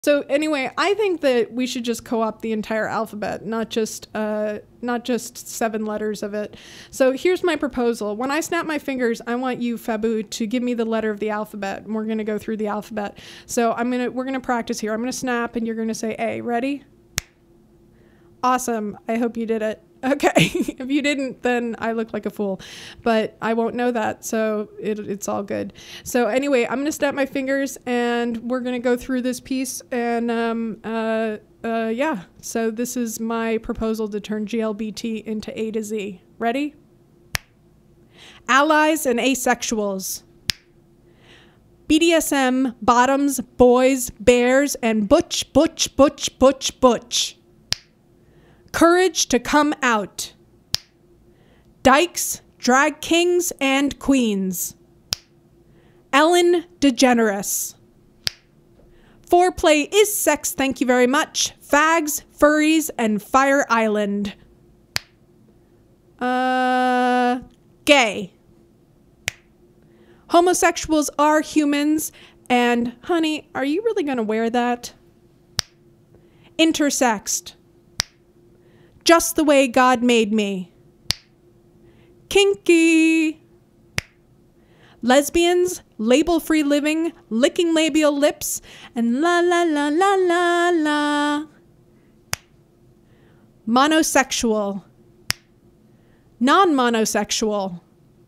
So anyway, I think that we should just co-opt the entire alphabet, not just 7 letters of it. So here's my proposal. When I snap my fingers, I want you, Fabu, to give me the letter of the alphabet, and we're going to go through the alphabet. So we're going to practice here. I'm going to snap, and you're going to say A. Ready? Awesome. I hope you did it. Okay. If you didn't, then I look like a fool, but I won't know that. So it's all good. So anyway, I'm going to snap my fingers and we're going to go through this piece and, yeah. So this is my proposal to turn GLBT into A to Z. Ready? Allies and asexuals. BDSM, bottoms, boys, bears, and butch. Courage to come out. Dykes, drag kings, and queens. Ellen DeGeneres. Foreplay is sex, thank you very much. Fags, furries, and Fire Island. Gay. Homosexuals are humans, and honey, are you really gonna wear that? Intersexed. Just the way God made me. Kinky. Lesbians, label-free living, licking labial lips, and la la la la la la. Monosexual. Non-monosexual.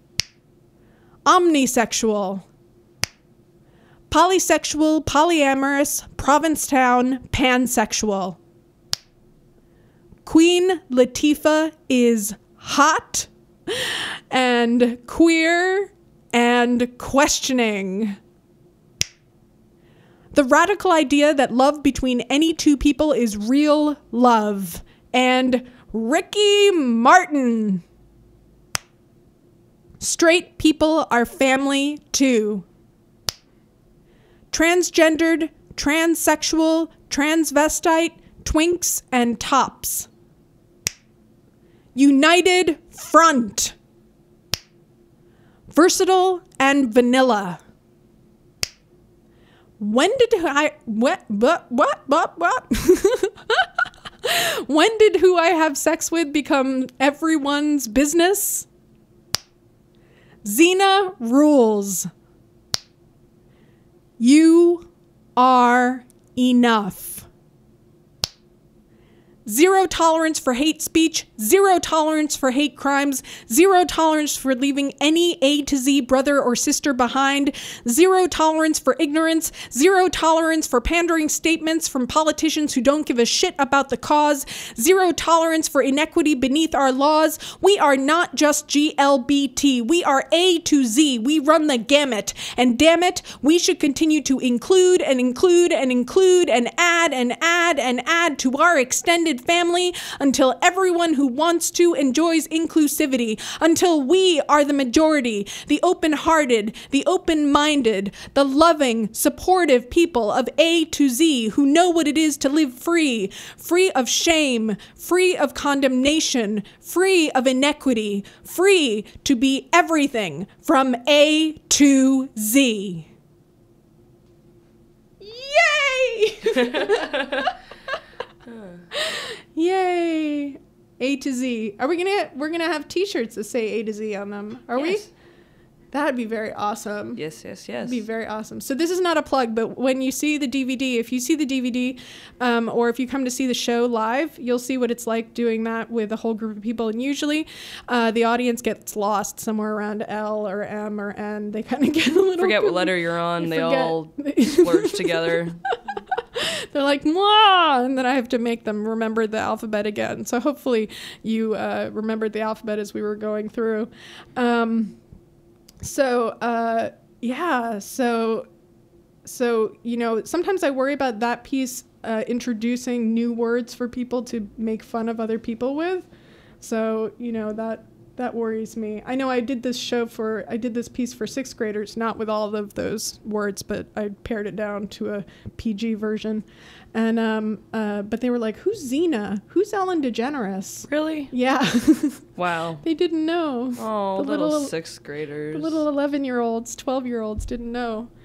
Omnisexual. Polysexual, polyamorous, Provincetown, pansexual. Queen Latifah is hot and queer and questioning. The radical idea that love between any two people is real love. And Ricky Martin. Straight people are family too. Transgendered, transsexual, transvestite, twinks, and tops. United Front. Versatile and vanilla. When did what? When did who I have sex with become everyone's business? Xena rules. You are enough. Zero tolerance for hate speech, zero tolerance for hate crimes, zero tolerance for leaving any A to Z brother or sister behind, zero tolerance for ignorance, zero tolerance for pandering statements from politicians who don't give a shit about the cause, zero tolerance for inequity beneath our laws. We are not just GLBT, we are A to Z, we run the gamut, and damn it, we should continue to include and include and include and add and add and add to our extended family until everyone who wants to enjoys inclusivity, until we are the majority, the open-hearted, the open-minded, the loving, supportive people of A to Z who know what it is to live free, free of shame, free of condemnation, free of inequity, free to be everything from A to Z. Yay! Yay! A to Z. We're gonna have t-shirts that say A to Z on them. Are we? That'd be very awesome. Yes. That'd be very awesome. So this is not a plug, but when you see the DVD, if you see the DVD, or if you come to see the show live, you'll see what it's like doing that with a whole group of people. And usually, the audience gets lost somewhere around L or M or N. They kind of get a little... Forget what letter you're on. They all splurge together. They're like, mwah! And then I have to make them remember the alphabet again. So hopefully you remembered the alphabet as we were going through. So, you know, sometimes I worry about that piece introducing new words for people to make fun of other people with. So, you know, that worries me. I know I did this piece for 6th graders, not with all of those words, but I pared it down to a PG version. And, but they were like, who's Xena? Who's Ellen DeGeneres? Really? Yeah. Wow. They didn't know. Oh, the little 6th graders. The little 11-year-olds, 12-year-olds didn't know.